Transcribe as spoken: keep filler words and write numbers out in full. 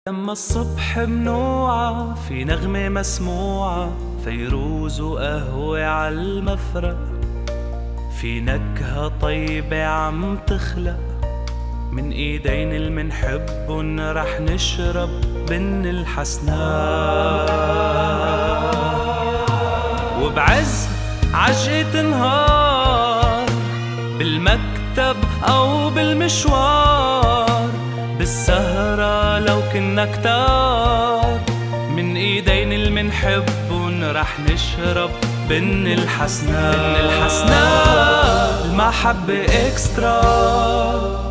لما الصبح منوعة في نغمة مسموعة، فيروز وقهوة عالمفرق، في نكهة طيبة عم تخلق من ايدين المنحبن، رح نشرب بن الحسناء. وبعز عجقة نهار، بالمكتب او بالمشوار، بالسهرة لو كنا كتار، من ايدين المنحبن رح نشرب بن الحسناء. بن الحسناء المحبة اكسترا.